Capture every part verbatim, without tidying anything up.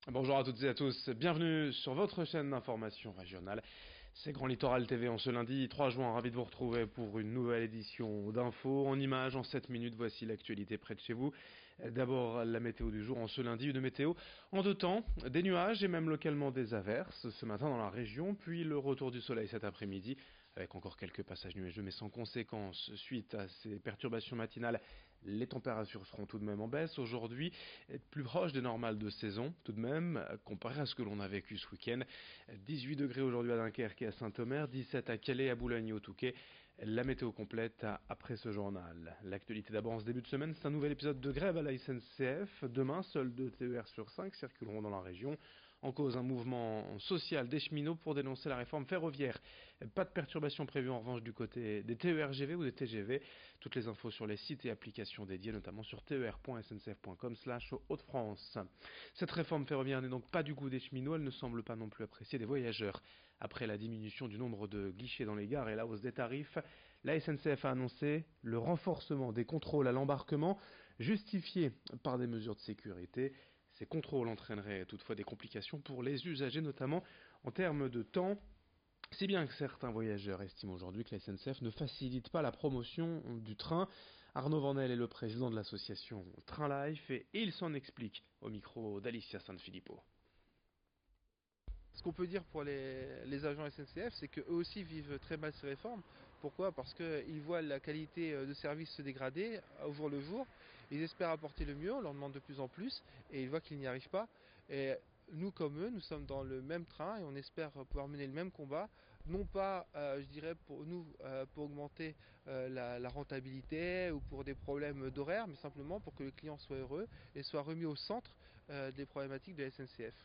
Bonjour à toutes et à tous, bienvenue sur votre chaîne d'information régionale. C'est Grand Littoral T V en ce lundi trois juin, ravi de vous retrouver pour une nouvelle édition d'infos en images en sept minutes. Voici l'actualité près de chez vous. D'abord la météo du jour en ce lundi, une météo en deux temps, des nuages et même localement des averses ce matin dans la région, puis le retour du soleil cet après-midi avec encore quelques passages nuageux mais sans conséquences. Suite à ces perturbations matinales, les températures seront tout de même en baisse aujourd'hui, plus proche des normales de saison tout de même, comparé à ce que l'on a vécu ce week-end. dix-huit degrés aujourd'hui à Dunkerque et à Saint-Omer, dix-sept à Calais, à Boulogne et au Touquet. La météo complète après ce journal. L'actualité d'abord en ce début de semaine, c'est un nouvel épisode de grève à la S N C F. Demain, seuls deux T E R sur cinq circuleront dans la région. En cause, un mouvement social des cheminots pour dénoncer la réforme ferroviaire. Pas de perturbation prévue en revanche du côté des T E R G V ou des T G V. Toutes les infos sur les sites et applications dédiés, notamment sur t e r point s n c f point com slash Hauts-de-France. Cette réforme ferroviaire n'est donc pas du goût des cheminots, elle ne semble pas non plus appréciée des voyageurs. Après la diminution du nombre de guichets dans les gares et la hausse des tarifs, la S N C F a annoncé le renforcement des contrôles à l'embarquement, justifié par des mesures de sécurité. Ces contrôles entraîneraient toutefois des complications pour les usagers, notamment en termes de temps. Si bien que certains voyageurs estiment aujourd'hui que la S N C F ne facilite pas la promotion du train. Arnaud Vanel est le président de l'association Train Life et il s'en explique au micro d'Alicia Sanfilippo. Ce qu'on peut dire pour les, les agents S N C F, c'est qu'eux aussi vivent très mal ces réformes. Pourquoi ? Parce qu'ils voient la qualité de service se dégrader au jour le jour. Ils espèrent apporter le mieux, on leur demande de plus en plus, et ils voient qu'ils n'y arrivent pas. Et nous, comme eux, nous sommes dans le même train et on espère pouvoir mener le même combat. Non pas, euh, je dirais, pour nous, euh, pour augmenter euh, la, la rentabilité ou pour des problèmes d'horaire, mais simplement pour que le client soit heureux et soit remis au centre euh, des problématiques de la S N C F.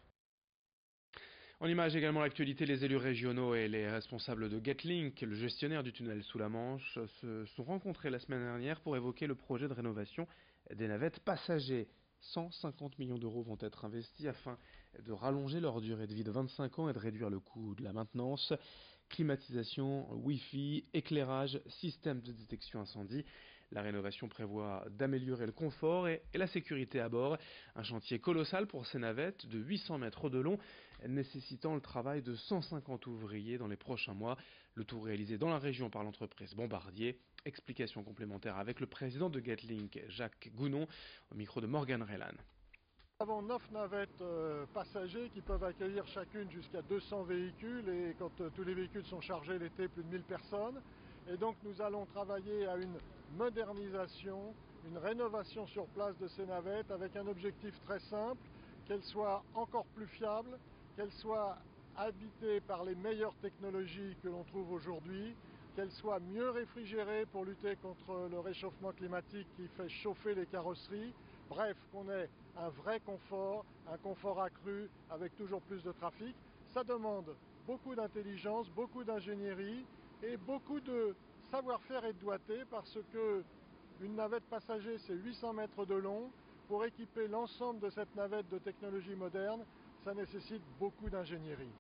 En image également l'actualité, les élus régionaux et les responsables de Getlink, le gestionnaire du tunnel sous la Manche, se sont rencontrés la semaine dernière pour évoquer le projet de rénovation des navettes passagers. cent cinquante millions d'euros vont être investis afin de rallonger leur durée de vie de vingt-cinq ans et de réduire le coût de la maintenance. Climatisation, Wi-Fi, éclairage, système de détection incendie. La rénovation prévoit d'améliorer le confort et, et la sécurité à bord. Un chantier colossal pour ces navettes de huit cents mètres de long, nécessitant le travail de cent cinquante ouvriers dans les prochains mois. Le tout réalisé dans la région par l'entreprise Bombardier. Explication complémentaire avec le président de Getlink, Jacques Gounon, au micro de Morgan Relan. Nous avons neuf navettes euh, passagers qui peuvent accueillir chacune jusqu'à deux cents véhicules et quand euh, tous les véhicules sont chargés l'été, plus de mille personnes. Et donc nous allons travailler à une modernisation, une rénovation sur place de ces navettes avec un objectif très simple, qu'elles soient encore plus fiables, qu'elles soient habitées par les meilleures technologies que l'on trouve aujourd'hui, qu'elles soient mieux réfrigérées pour lutter contre le réchauffement climatique qui fait chauffer les carrosseries. Bref, qu'on ait un vrai confort, un confort accru avec toujours plus de trafic. Ça demande beaucoup d'intelligence, beaucoup d'ingénierie et beaucoup de savoir-faire et de doigté parce que une navette passager c'est huit cents mètres de long. Pour équiper l'ensemble de cette navette de technologie moderne, ça nécessite beaucoup d'ingénierie.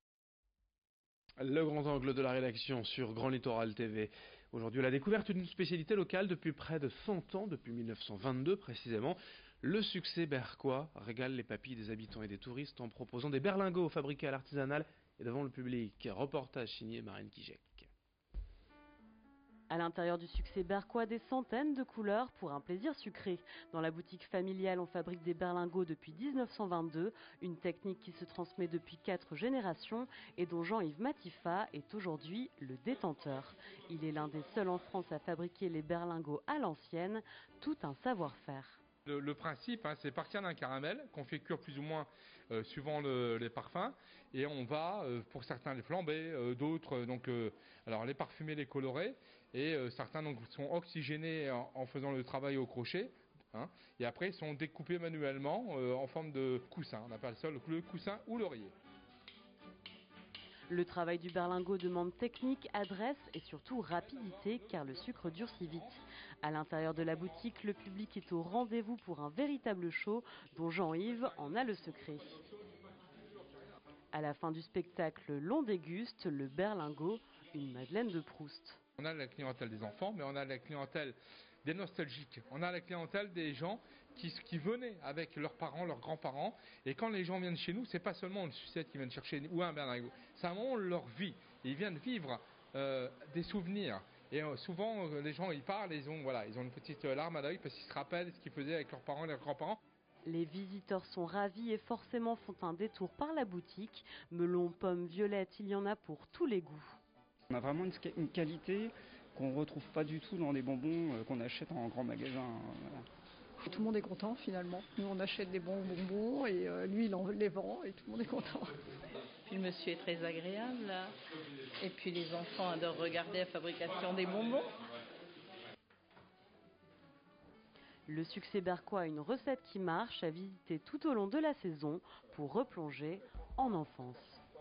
Le grand angle de la rédaction sur Grand Littoral T V. Aujourd'hui, la découverte d'une spécialité locale depuis près de cent ans, depuis mille neuf cent vingt-deux précisément. Le succès berquois régale les papilles des habitants et des touristes en proposant des berlingots fabriqués à l'artisanal et devant le public. Reportage signé Marine Kijek. À l'intérieur du succès berquois, des centaines de couleurs pour un plaisir sucré. Dans la boutique familiale, on fabrique des berlingots depuis mille neuf cent vingt-deux, une technique qui se transmet depuis quatre générations et dont Jean-Yves Matifa est aujourd'hui le détenteur. Il est l'un des seuls en France à fabriquer les berlingots à l'ancienne, tout un savoir-faire. Le, le principe, hein, c'est partir d'un caramel qu'on fait cuire plus ou moins euh, suivant le, les parfums, et on va, euh, pour certains, les flamber, euh, d'autres, euh, donc, euh, alors les parfumer, les colorer, et euh, certains donc sont oxygénés en, en faisant le travail au crochet, hein, et après ils sont découpés manuellement euh, en forme de coussin. On appelle ça le, le coussin ou l'oreiller. Le travail du berlingot demande technique, adresse et surtout rapidité car le sucre durcit vite. À l'intérieur de la boutique, le public est au rendez-vous pour un véritable show dont Jean-Yves en a le secret. À la fin du spectacle, l'on déguste le berlingot, une Madeleine de Proust. On a la clientèle des enfants, mais on a la clientèle des nostalgiques. On a la clientèle des gens qui, qui venaient avec leurs parents, leurs grands-parents. Et quand les gens viennent chez nous, c'est pas seulement une sucette qui viennent chercher ou un berlingot. C'est un moment de leur vie. Ils viennent vivre euh, des souvenirs. Et euh, souvent, euh, les gens, ils parlent, et ils ont, voilà, ils ont une petite euh, larme à l'œil parce qu'ils se rappellent ce qu'ils faisaient avec leurs parents et leurs grands-parents. Les visiteurs sont ravis et forcément font un détour par la boutique. Melons, pommes, violettes, il y en a pour tous les goûts. On a vraiment une, une qualité qu'on ne retrouve pas du tout dans les bonbons euh, qu'on achète en grand magasin. Euh, voilà. Tout le monde est content finalement. Nous on achète des bons bonbons et euh, lui il en les vend et tout le monde est content. Puis le monsieur est très agréable. Et puis les enfants adorent regarder la fabrication des bonbons. Le succès berquois a une recette qui marche à visiter tout au long de la saison pour replonger en enfance.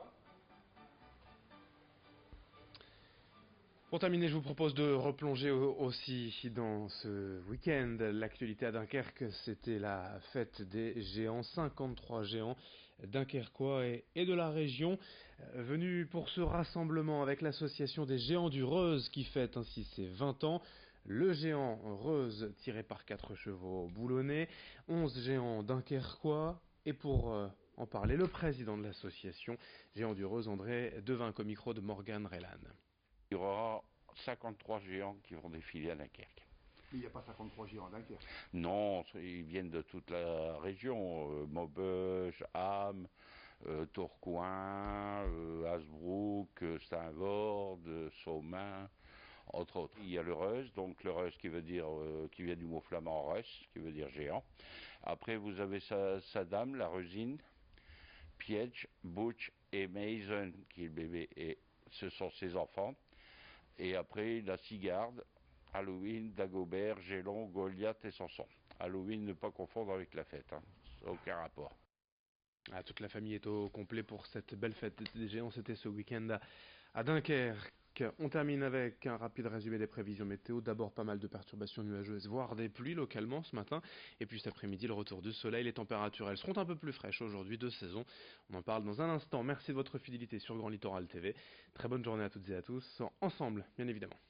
Pour terminer, je vous propose de replonger aussi dans ce week-end. L'actualité à Dunkerque, c'était la fête des géants, cinquante-trois géants dunkerquois et, et de la région, venus pour ce rassemblement avec l'association des géants du Reuse qui fête ainsi ses vingt ans. Le géant Reuse tiré par quatre chevaux boulonnais, onze géants dunkerquois, et pour euh, en parler, le président de l'association Géants du Reuse, André Devinck, au micro de Morgan Relan. Il y aura cinquante-trois géants qui vont défiler à Dunkerque. Mais il n'y a pas cinquante-trois géants à Dunkerque. Non, ils viennent de toute la région, euh, Maubeuge, Ham, euh, Tourcoing, euh, Hasbrook, Saint-Vord, Saumain, entre autres. Il y a le Reuse, donc le Reuse qui veut dire, euh, qui vient du mot flamand Reus, qui veut dire géant. Après vous avez sa, sa dame, la Reusine, Piège, Butch et Mason, qui est le bébé, et ce sont ses enfants. Et après la Cigarde, Halloween, Dagobert, Gélon, Goliath et Samson. Halloween, ne pas confondre avec la fête, hein. Aucun rapport. Ah, toute la famille est au complet pour cette belle fête des géants. C'était ce week-end à, à Dunkerque. On termine avec un rapide résumé des prévisions météo. D'abord, pas mal de perturbations nuageuses, voire des pluies localement ce matin. Et puis cet après-midi, le retour du soleil. Les températures, elles seront un peu plus fraîches aujourd'hui de saison. On en parle dans un instant. Merci de votre fidélité sur Grand Littoral T V. Très bonne journée à toutes et à tous. Ensemble, bien évidemment.